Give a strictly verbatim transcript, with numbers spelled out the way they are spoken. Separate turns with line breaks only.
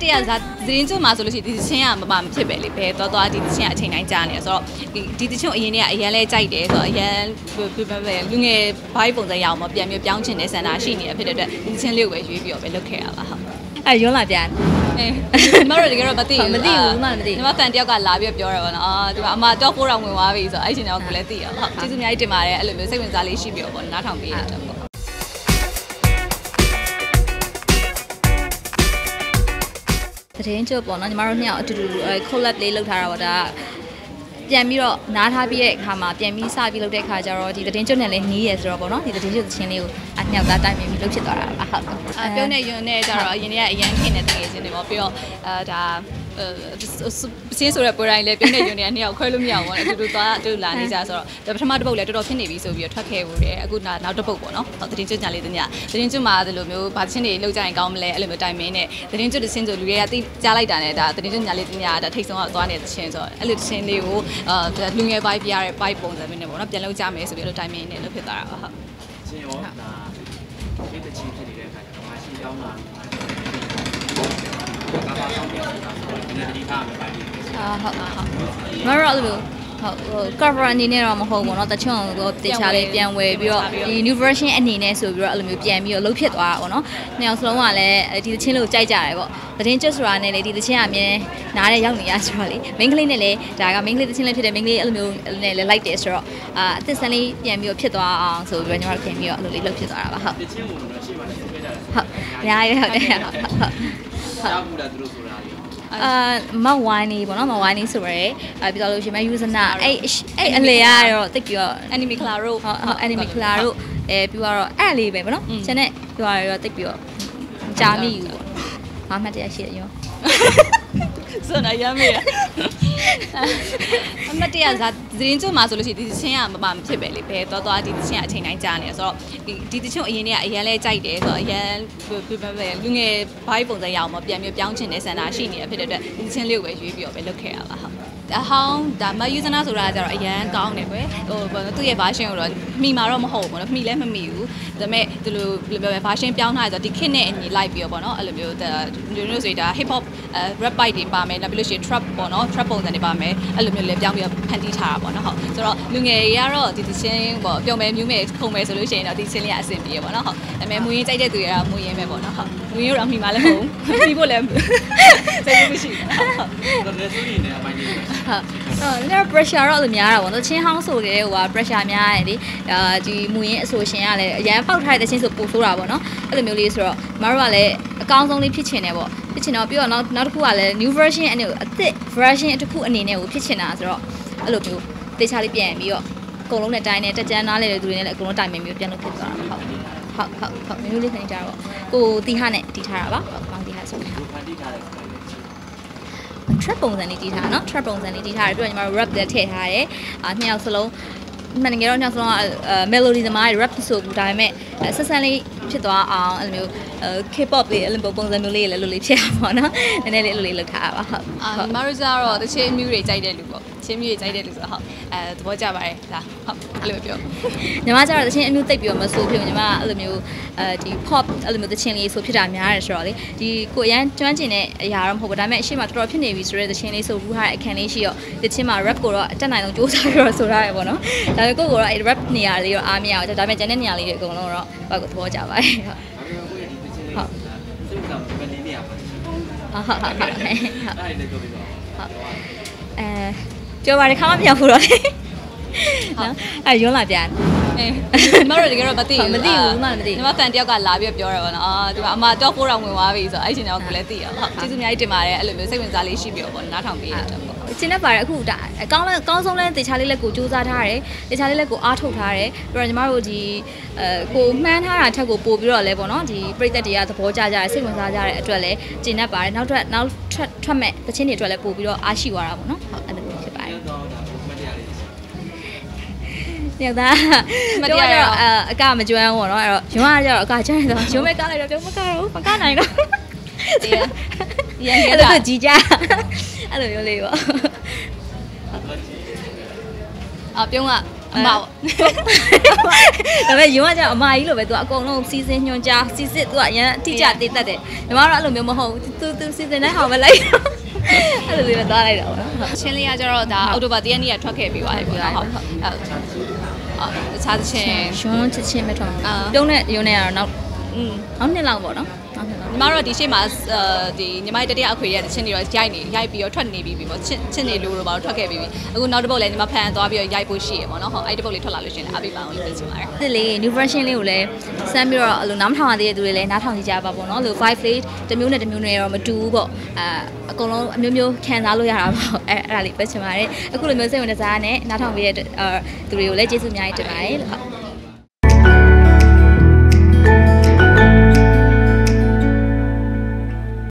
တရဇာသတင်းကျမှာဆိုလို့ရှိရင်ဒီချင်းကမမမဖြစ်ပဲလေဘယ်တော့တော့ဒီချင်းအချိန်တိုင်းကြားနေဆိုတော့ဒီဒီတချင်းအရင်တည်းကအရန်လဲကြိုက်တယ်ဆိုတော့အရန်လူငယ်ဘိုင်းပုံစံရအောင်မပြန်ပြပြောင်းချင်တဲ့စံနာရှိနေရဖြစ်တဲ့အတွက်ဒီချင်းလေးကိုပဲရွေးပြီးတော့ပဲလုပ်ခဲ့ရပါဟုတ်
အဲရုံးလာပြန်
အေးမတော်တကယ်တော့မသိဘူး
မသိဘူးမှမသိ
ဒီမှာဖန်တယောက်ကလာပြီးပြောရပါတော့အာဒီမှာအမတော့ဖိုးတော်ဝင်သွားပြီဆိုတော့အဲ့ချိန်တော့ကိုလည်းသိရဟုတ်ကျေးဇူးအများကြီးတင်ပါတယ်အဲ့လိုမျိုးစိတ်ဝင်စားလေးရှိပြီးတော့ပေါ့နားထောင်ပေးရတဲ့ပေါ့သတင်းချုပ်ပေါ့နော်ညီမတို့နှစ်ယောက်အတူတူ collab လေးလုပ်ထားတာပေါ့ဒါပြန်ပြီးတော့နားထားပြီးတဲ့အခါမှာပြန်ပြီးစပြီးလုပ်တဲ့အခါကျတော့ဒီသတင်းကျွတ်နဲ့လည်းနီးရယ်ဆိုတော့ပေါ့နော်ဒီသတင်းကျွတ်ချင်းလေးကိုအညောက်သားတိုင်းပြီးလုပ်ဖြစ်သွားတာပါဟုတ်အပြုံးနဲ့ယွန်းနဲ့ကျတော့အရင်ကကအရန်ခင်တဲ့တကယ်ချင်းတွေပေါ့ပြီးတော့အဲဒါစင်းဆိုတဲ့ပွဲတိုင်းလည်းပြုံးနဲ့ယွန်းနဲ့နှစ်ယောက်ခွဲလို့မရဘူးပေါ့အတူတူသွားအတူလာနေကြဆိုတော့ပထမတစ်ပုတ်လည်းတော်တော်ဖြစ်နေပြီဆိုပြီးတော့ထွက်ခဲ့ဘူးတယ်အခုနောက်တစ်ပုတ်ပေါ့နော်သတင်းကျွတ်ညာလေးတညသတင်းကျွတ်မှာဒီလိုမျိုးဘာချင်းတွေလောက်ကြရင်ကောင်းမလဲအဲ့လိုမျိုးတိုင်မင်းနဲ့သတင်းကျွတ်တစ်ချင်းဆိုလူတွေကသိကြားလိုက်တာနဲ့ဒါသတင်းကျွတ်ညာလေးတညဒါထိတ်ဆုံးကသွားနေတဲ့ချင်းဆိုတော့အဲ့လိုတစ်ချင်းလေးကိုအာလူငယ်ပိုင်းပြရတဲ့ pipe ပုံစံမျိုးနဲ့ပေါ့နော်ပြန်လုပ်ကြမယ်ဆိုပြီးတော့ timing နဲ့လုပ်ဖြစ်သွားတာပါဟုတ်ချင်းရောဒါဒီတချင်းဖြစ်နေတဲ့အခါကျတော့မရှိကြောင်းလာကာဘာဆောင်ပြန်နေတာဆိုတော့ဒီနေ့ဒီထားမယ်ပိုင်းအာဟုတ်ဟုတ်မရလို့ဟုတ် cover အနေနဲ့တော့မဟုတ်ဘူးเนาะတချို့ကိုတေချာလေးပြန်ဝယ်ပြီးတော့ဒီ new version အနေနဲ့ဆိုပြီးတော့အဲ့လိုမျိုးပြန်ပြီးတော့လုပ်ဖြစ်သွားတာပေါ့เนาะနှစ်ယောက်စလုံးကလည်းဒီသချင်းလေးကိုကြိုက်ကြတယ်ပေါ့သတင်းကျွတ်ဆိုတာနဲ့လေဒီသချင်းအမြဲနားတဲ့ရောက်နေရဆိုတော့လေ main ကလေးနဲ့လေဒါက main ကလေးသချင်းလေးဖြစ်တယ် main ကလေးအဲ့လိုမျိုးနဲ့လည်းလိုက်တယ်ဆိုတော့အာအသစ်ဆန်းလေးပြန်ပြီးတော့ဖြစ်သွားအောင်ဆိုပြီးတော့ညီမတို့ပြန်ပြီးတော့အဲ့လိုလေးလုပ်ဖြစ်သွားတာပါဟုတ်သချင်းကိုတော့ရှိပါတယ်ဆိုခဲ့ကြတယ်ဟုတ်အများကြီးဟုတ်တယ်ဟုတ်ဟုတ်ဟုတ်ရှားဘူးလားသူတို့ဆိုတာအာမဝိုင်းနေပေါ့နော်မဝိုင်းနေဆိုရဲအဲပြီးတော့လို့ရှိရင်မယူဇနာအဲ့အဲ့အလေကတော့တိတ်ပြီးတော့ enemy claro ဟုတ်ဟုတ် enemy claro အဲပြီးတော့အဲ့လေးပဲပေါ့နော်ကျန်တဲ့ပြောရတော့တိတ်ပြီးတော့ကြာမိယူပေါ့ဘာမှတရားရှိရရောစွန်အရမေးအမတရားဇာသတင်းကျမှာဆိုလို့ရှိရင်ဒီချင်းကမမမဖြစ်ပဲလေဘယ်တော့တော့ဒီချင်းအချိန်တိုင်းကြားနေဆိုတော့ဒီဒီချင်းအရင်တည်းကအရန်လဲကြိုက်တယ်ဆိုတော့အရန်လူငယ်ဘိုင်းပုံစံရအောင်မပြန်ပြပြောင်းချင်တဲ့စံနာရှိနေရဖြစ်တဲ့အတွက်ဒီချင်းလေးကိုပဲရွေးပြီးတော့ပဲလုပ်ခဲ့ရပါဟုတ်အဟောင်းဒါမယူဇနာဆိုတာကျတော့အရန်ကောင်းတယ်ကွယ်ဟိုသူ့ရဲ့ version ကိုတော့မှီမှာတော့မဟုတ်ဘူးပေါ့နော်မှီလည်းမမှီဘူးဒါပေမဲ့ဒီလိုဘယ်လိုပဲ version ပြောင်းထားရဆိုတော့ဒီ kit နဲ့အညီလိုက်ပြီးတော့ပေါ့နော်အဲ့လိုမျိုးမျိုးမျိုးဆိုတာ hip hop rap bite တွေပါမယ်နောက်ပြီးလို့ရှိရင် trap ပေါ့နော် trap ပုံစံတွေပါမယ်အဲ့လိုမျိုးလည်းပြောင်းပြီးတော့ဖန်တီးထားတာပေါ့နော်ဟုတ်ဆိုတော့လူငယ်တွေကတော့ဒီသချင်းပေါ့ပျော်မယ်မြူးမယ်ခုံမယ်ဆိုလို့ရှိရင်တော့ဒီသချင်းလေးကအဆင်ပြေပေါ့နော်ဟုတ်ဒါပေမဲ့မူရင်းကြိုက်တဲ့သူတွေကတော့မူရင်းပဲပေါ့နော်ဟုတ်မူရင်းတော့မှီမှာလည်းမဟုတ်ဘူးပြီးဖို့လည်းစိတ်မရှိဘူးဟုတ်ဒါလည်းဆိုရင်လည်းအပိုင်းကြီးပဲဟုတ်အဲ့ pressure တော့လည်းများတာပေါ့နော်ချင်းဟောင်းဆိုတဲ့ဟိုက pressure များရတယ်လေအာဒီမူရင်းအဆိုရှင်ကလည်းအရန်ပေါက်ထားတဲ့ချင်းဆိုပို့ဆိုးတာပေါ့နော်အဲ့လိုမျိုးလေးဆိုတော့မတို့ကလည်းအကောင်းဆုံးလေးဖြစ်ချင်တယ်ပေါ့ဖြစ်ချင်တော့ပြီးတော့နောက်နောက်တစ်ခုကလည်း new version အနေနဲ့အသစ် version တစ်ခုအနေနဲ့ကိုဖြစ်ချင်တာဆိုတော့အဲ့လိုမျိုးတေချာလေးပြန်ပြီးတော့အကုန်လုံးနဲ့တိုင်းနဲ့တက်ကြမ်းနားလေတဲ့သူတွေနဲ့လည်းအကုန်လုံးတိုင်ပင်ပြီးပြန်လုပ်ဖြစ်သွားတာဟုတ်ဟုတ်ဟုတ်ဟုတ်မျိုးလေးခဏကြာတော့ကိုတီဟာနဲ့တီထားတာပါဟုတ်ကောင်းတီဟာဆိုဖန်တီးထားတယ် trap ပုံစံလေးတီးထားနော် trap ပုံစံလေးတီးထားတယ်ပြီးတော့ညီမတို့ rap လည်းထည့်ထားတယ်အာနှစ်ယောက်စလုံးမှန်တကယ်တော့နှစ်ယောက်စလုံးက melody သမားတွေ rap ဆိုဘူးဒါပေမဲ့ဆက်ဆန်းလေးဖြစ်သွားအောင်အဲ့လိုမျိုး K-pop လေးအဲ့လိုပုံစံမျိုးလေးလည်းလိုလေးဖြစ်အောင်ပေါ့နော်နည်းနည်းလေးအဲ့လိုလေးလုပ်ထားပါဟုတ်အာမရဇာတော့တချင်းမျိုးတွေကြိုက်တဲ့လူပေါ့ချင်းမျိုးတွေကြိုက်တဲ့လူဆိုဟုတ်အဲသဘောကျပါတယ်ဒါဟုတ်အဲ့လိုပြောညီမကျတော့တချင်းအမျိုးသိပ်ပြီးတော့မဆိုးဖြစ်ဘူးညီမအဲ့လိုမျိုးအဲဒီ pop အဲ့လိုမျိုးတချင်းလေးဆိုဖြစ်တာများတယ်ဆိုတော့လေဒီကိုအရန်ကျွမ်းကျင်တဲ့အရာတော့မဟုတ်ဘူးဒါပေမဲ့အရှိမတော်တော်ဖြစ်နေပြီဆိုတဲ့တချင်းလေးဆိုဘူးဟာအခန်းလေးရှိတော့တချင်းမှာ rap ကိုတော့အတက်နိုင်ဆုံးစူးစမ်းပြီးတော့ဆိုထားရပေါ့နော်ဒါပေမဲ့ကိုကိုတော့အဲ rap နေရာလေးတော့အားမရဘူးဒါပေမဲ့ကျန်တဲ့နေရာလေးတွေအကုန်လုံးတော့ဘာကိုသဘောကျပါတယ်ဟုတ်ဟုတ်စိတ်ကောင်းပဲနေနေရပါဟုတ်ဟုတ်ဟုတ်ဟုတ်အဲ့ဒါလည်းပြောပြပါဟုတ်အဲပြောပါရခါမှမပြောဘူးတော့လေနော်အဲရုံးလာပြန်အေးမတော်တကယ်တော့မသိဘူးမသိဘူးမှမသိဘူးညီမဖန်တယောက်ကလာပြီးပြောရပါတော့အာဒီမှာအမတော့ဖိုးတော်ဝင်သွားပြီဆိုတော့အဲ့ချိန်တော့ကိုလည်းသိရဟုတ်ကျေးဇူးအများကြီးတင်ပါတယ်အဲ့လိုမျိုးစိတ်ဝင်စားလေးရှိပြီးတော့ပေါ့နားထောင်ပေးရတယ်ပေါ့အချင်းနဲ့ပါတယ်အခုဒါအကောင်းလဲအကောင်းဆုံးလဲတေချာလေးလက်ကိုစူးစမ်းထားတယ်တေချာလေးလက်ကိုအားထုတ်ထားတယ်ပြီးတော့ညီမတို့ဒီအဲကိုမှန်းထားတာထက်ကိုပို့ပြီးတော့လဲပေါ့နော်ဒီပြိသက်တွေကသဘောကျကြတယ်စိတ်ဝင်စားကြတဲ့အတွက်လဲကျင်납ပါတယ်နောက်ထပ်နောက်ထပ်ထွက်မဲ့တချင်းတွေအတွက်လဲပို့ပြီးတော့အားရှိသွားတာပေါ့နော်ဟုတ်အဲ့လိုမျိုးဖြစ်ပါတယ်ညသားမတရားတော့အကမကျွမ်းဘူးပေါ့နော်အဲ့တော့ရုံးကကျတော့အကကျွမ်းတယ်ဆိုရုံးမဲ့ကားလိုက်တော့ပြုံးမကားတော့မကားနိုင်တော့တရားရန်ရတာကြီးကြအဲ့လိုမျိုးလေးပေါ့အပြုံးကအမဒါ
ပေမဲ့ယူကကြောင့်အမကြီးလိုပဲသူအကုန်လုံးစီစဉ်ညွှန်ကြားစီစစ်သူကအရင်အတိအကျတည်တတ်တယ်ညီမတို့အဲ့လိုမျိုးမဟုတ်သူသူစီစဉ်တဲ့ဟာပဲလိုက်အဲ့လိုလေးပဲသွားလိုက်တာပေါ့နော်
ချင်းလေးကကျတော့ဒါအောက်တိုဘာတရက်နေ့ကထွက်ခဲ့ပြီးပါတယ်ပေါ့နော်ဟုတ်ဟုတ်အော်တခြားသချင်း
ရွှန်းချစ်ချင်းပဲထွက်ပြုံးတဲ့ရုံနဲ့ကတော့နောက်อืมနောက်နှစ်လောက်ပေါ့နော်
ညီမတို့ဒီရှေ့မှာဒီညီမတတိယအခွေရဲ့တချင်းတွေတော့ရိုက်နေရိုက်ပြီးတော့ထွက်နေပြီးပြီပေါ့ချင်းချင်းနေလို့တော့ဘာလို့ထွက်ခဲ့ပြီးပြီအခုနောက်တစ်ပုတ်လည်းညီမဖန်သွားပြီးတော့ရိုက်ဖို့ရှိရပေါ့နော်ဟုတ်အဲ့ဒီပုတ်လေးထွက်လာလို့ရှိရင်အပိပန်ကိုလေးပြင်ချင်ပါတယ်
ဒီလေး new version လေးကိုလည်းစမ်းပြီးတော့အဲ့လိုနားမထောင်ရသေးတဲ့သူတွေလည်းနားထောင်ကြပါပေါ့နော်လို့ five play တစ်မျိုးနဲ့တစ်မျိုးနဲ့တော့မတူဘူးပေါ့အာအကုန်လုံးအမျိုးမျိုးခံစားလို့ရတာပေါ့အဲ့အဲ့ဒါလေးပဲချင်ပါတယ်အခုလိုမျိုးစိတ်ဝင်စားနဲ့နားထောင်ပြီးတဲ့သူတွေကိုလည်းကျေးဇူးအများကြီးတင်ပါတယ်